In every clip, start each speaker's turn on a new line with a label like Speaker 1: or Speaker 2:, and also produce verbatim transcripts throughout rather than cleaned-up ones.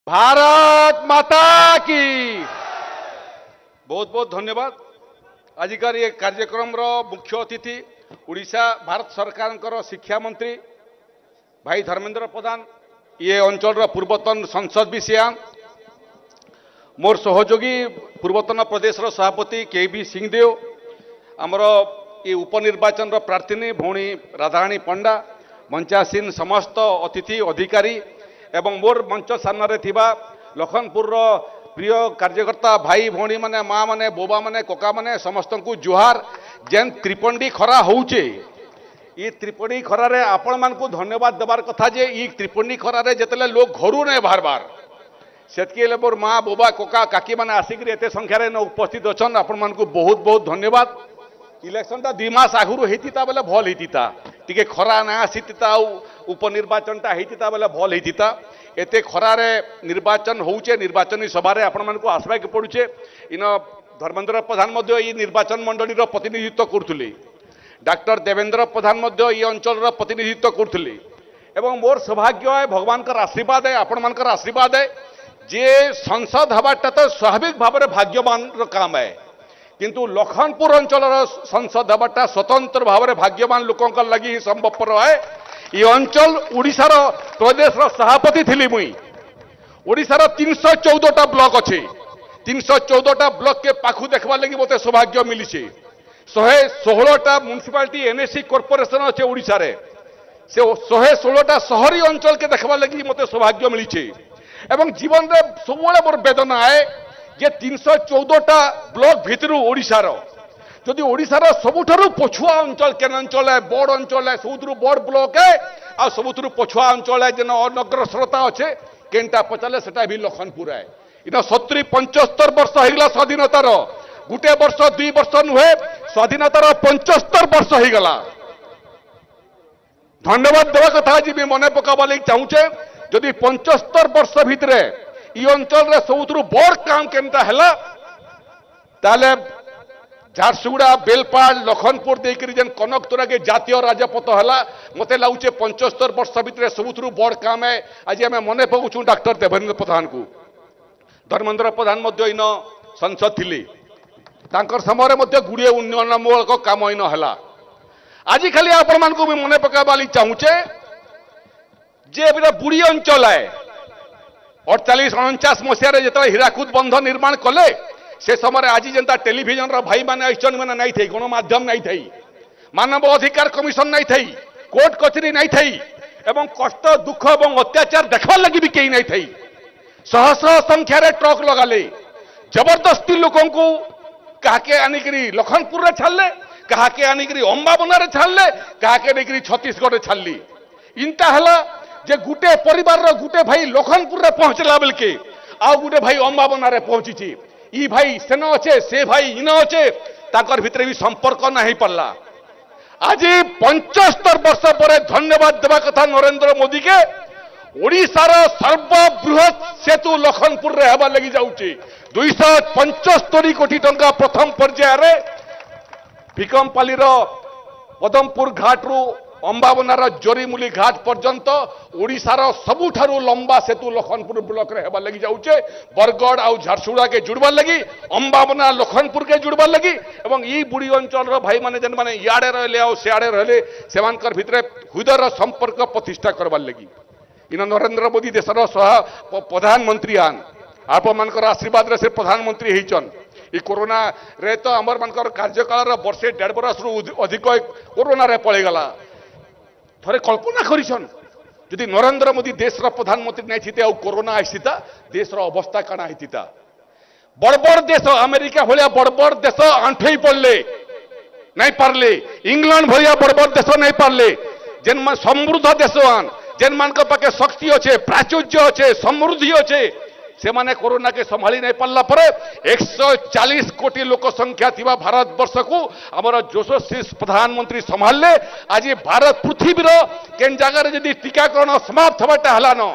Speaker 1: भारत माता की बहुत बहुत धन्यवाद। आजिकार ये कार्यक्रम रो मुख्य अतिथि उड़ीसा भारत सरकार शिक्षा मंत्री भाई धर्मेंद्र प्रधान, ये अंचल पूर्वतन संसद विषयान मोर सहयोगी पूर्वतन प्रदेश सभापति के वी सिंहदेव, आमर ये उपनिर्वाचन प्रार्थी भौणी राधाराणी पंडा, मंचासीन समस्त अतिथि अधिकारी एवं मोर मंच सामने थिबा लखनपुर प्रिय कार्यकर्ता भाई भौणी माने माँ माने बोबा माने कोका माने समस्त को जुहार। जेन त्रिपंडी खरा होउचे ये त्रिपंडी खरारे आपण मान को धन्यवाद देवार कथा जे ये त्रिपंडी खरारे जतले लोग घरू ने बार बार सेतके मोर माँ बोबा कोका काकी माने आसिक एते संख्यार उपस्थित अच्छन आपण मान को बहुत बहुत धन्यवाद। इलेक्शन टा दुई मास आगुरी होता बेले भल होता टिके खरा ना आसीता उपनिर्वाचन टा होता बेले भल होता। एते खरारे निर्वाचन होउचे निर्वाचन सभा आपण मान को आसवा के पड़ुचे। इन धर्मेंद्र प्रधान मध्य ये निर्वाचन मंडली प्रतिनिधित्व करथुले, डॉक्टर देवेंद्र प्रधान मध्य ये अंचल प्रतिनिधित्व करथुले एवं मोर सौभाग्य है भगवान का आशीर्वाद है आपण मान आशीर्वाद है जे संसद हवाटा तो स्वाभाविक भाव में भाग्यवान काम है, किंतु लखनपुर अंचल संसद हवाटा स्वतंत्र भाव में भाग्यवान लोकों लगी ही संभवपर है। ये अंचल उड़ीसार प्रदेश सभापति थी मुई। उड़ीसार तीन सौ चौदहटा ब्लॉक अच्छे, तीन सौ चौदहटा ब्लॉक के पाखु देखवा लगी मत सौभाग्य मिली। शहे षोहलटा म्युनिसिपालिटी एनएसी कॉर्पोरेशन अच्छे उड़ीसा रे, से शहे षोलटा शहरी अंचल के देखवा लगी मत सौभाग्य मिली। एवं जीवन में सब मोर वेदना है जे तीन सौ चौदहटा ब्लॉक भितर ओडिशार जदि ओडिशार सबुठारु पछुआ अंचल केन अंचल है बड़ अंचल है सबुठु बड़ ब्लॉक है आ सबुठु पछुआ अंचल है जेन अनग्रसरता अच्छे केनटा पचारे सेटा भी लखनपुर है। इन सत्तरी पंचहत्तर वर्ष होगा स्वाधीनतार, गुटे वर्ष दुई वर्ष नुहे स्वाधीनतार पंचहत्तर वर्ष होगा। धन्यवाद देवा कथा आज भी मन पकावा लगी चाहूचे जदि पंचहत्तर वर्ष भितर ये अंचल सबुठु बड़ काम केनटा हैला ताले झारसुगुड़ा बेलपाड़ लखनपुर देकर जेन कनकतरा के जातीय राजपथ है मत लगुचे पंचहत्तर वर्ष भितर सबुठु बड़ काम है। आज आम मन पकाऊँ डॉक्टर देवेंद्र प्रधान को, धर्मेंद्र प्रधान इन संसद थी समय गुड़े उन्नयनमूलक काम इन है। आज खाली आपण मान को मन पकावा चाहूचे जे बुढ़ी अंचल है अड़तालीस अणचाश मसीह जो हीराकुद बंध निर्माण कले से समय आज जनता टेलीविजन भाई मैंने आईचन मैंने नहीं थी, गणमाध्यम नहीं थी, मानव अधिकार कमिशन नहीं थी, कोर्ट कचेरी नहीं थी एवं कष्ट दुख और अत्याचार देखा लगी भी कहीं नहीं थी। शह शह संख्यार ट्रक लगाले जबरदस्ती लोगों को कहा आनिकी लखनपुर रे छाड़ले, कहा आनिकी अंबाबना छाड़ले, कहा आनिकी छत्तीसगढ़ छाड़ली। इनता है जे गुटे परिवार गुटे भाई लखनपुर रे पहुंचला बेल के आ गुटे भाई अंबाबना रे पहुंची ई भाई सेन अच्छे से भाई इन अच्छे ताकर भितर भी संपर्क नहीं पड़ला। आज पंचहत्तर वर्ष पर धन्यवाद देवा कथा नरेंद्र मोदी के ओडिशार सर्वबृहत सेतु लखनपुर रे हवा लगी जाउची दुई सौ पंचस्तरी कोटी टंका प्रथम पर्यायर भिकमपाली पदमपुर घाट रु अंबाबनार जोरीमूली घाट पर्यंत ओडिशार सबुठारु लंबा सेतु लखनपुर ब्लॉक रे हेबा लगी जाउचे। बरगढ़ आउ झारसुगुड़ा के जुड़बार लगी, अंबाबना लखनपुर के जुड़बार लगी एवं ई बुढ़ी अंचल भाई माने जन माने याडे रहले आउ सियाडे रहले सेमानकर भितरे हृदयर संपर्क प्रतिष्ठा करबार लगी। इन नरेंद्र मोदी देशर सह प्रधानमंत्री आन आप मानकर आशीर्वाद रे से प्रधानमंत्री होइचन। ई कोरोना रे तो हमर मानकर कार्यकाल वर्षे डेढ़ बरस रु अधिक कोरोना रे पळे गला। थरे कल्पना करिछन यदि नरेंद्र मोदी देश प्रधानमंत्री नहीं थीते और कोरोना आसीता देश अवस्था काना होता। बड़ बड़ देश अमेरिका भाया बड़ बड़ देश आंठई पड़ले नहीं पारले, इंग्लैंड भाया बड़ बड़ देश नहीं पारले, जेन समृद्ध देशवान जेन मान पाखे शक्ति अच्छे प्राचुर्य अच्छे समृद्धि अच्छे से माने कोरोना के संभाली नहीं पारला पर एक सौ चालीस कोटी लोक संख्या थी भारत वर्ष को आमर यशस्वी प्रधानमंत्री संभाले। आज भारत पृथ्वीर केन जगार जदि टीकाकरण समाप्त हवाटा है न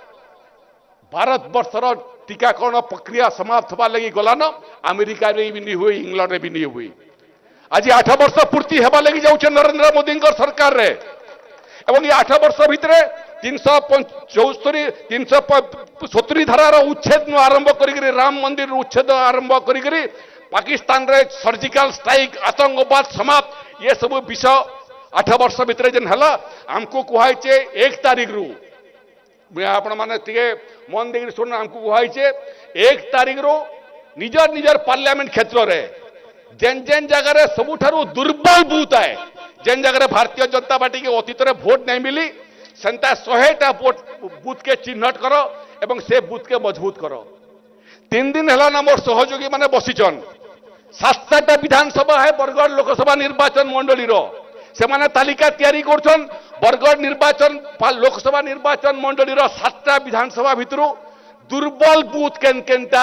Speaker 1: भारत वर्षर टीकाकरण प्रक्रिया समाप्त हवा लगी गला न अमेरिका रे भी नहीं हुई, इंग्लैंड रे भी नहीं हुई। आज आठ वर्ष पूर्ति हवा लगी जाऊे नरेंद्र मोदी सरकार रे एवं ये आठ वर्ष भितर तीन सौ चौस्तरी तीन सौ सतुरी धारार उच्छेद आरंभ कर राम मंदिर उच्छेद आरंभ कर पाकिस्तान रे सर्जिकल स्ट्राइक आतंकवाद समाप्त ये सब विषय आठ वर्ष भितर जेन है आमको कहुचे एक तारीख रु आपण मैंने मन देकर शुण आमको कहुचे एक तारीख रु निजर निजर पार्लियामेंट क्षेत्र में जेन जेन जगह सबुठारु दुर्बल बूथ है जेन जगह भारतीय जनता पार्टी के अतीत में भोट नहीं मिली सेंता शहेटा बूथ के चिन्हट कर एवं से बूथ के मजबूत कर तीन दिन है ना मोर सहयोगी मैंने बसीचन सातटा विधानसभा है बरगढ़ लोकसभा निर्वाचन मंडली से माने तालिका तैयारी करछन बरगढ़ निर्वाचन लोकसभा निर्वाचन मंडली सातटा विधानसभा भितर दुर्बल बूथ केन केनटा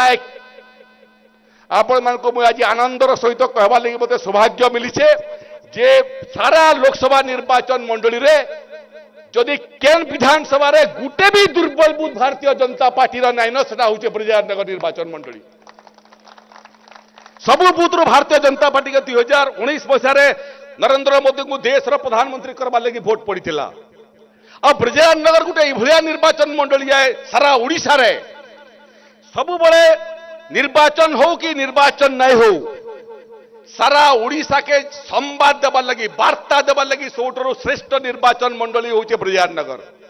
Speaker 1: आपण मानको आज आनंदर सहित कहवा लगी मते सौभाग्य मिलीचे जे सारा लोकसभा निर्वाचन मंडली रे जदि केन विधानसभा रे गुटे भी दुर्बल बूथ भारतीय जनता पार्टी रा नाइन सेटा होचे ब्रजनगर निर्वाचन मंडली सबु बूथ रो भारतीय जनता पार्टी के दुई हजार उन्नीस मसीह रे नरेंद्र मोदी को देश रो प्रधानमंत्री करबा लगी वोट पड़ीला आ ब्रजनगर गुटे भलिया निर्वाचन मंडली है सारा ओडिशा रे सबु बळे निर्वाचन हो कि निर्वाचन नहीं हो सारा ओडिशा के संवाद देवार लगी वार्ता देवार लगी सबुठारु श्रेष्ठ निर्वाचन मंडली होचे ब्रजनगर।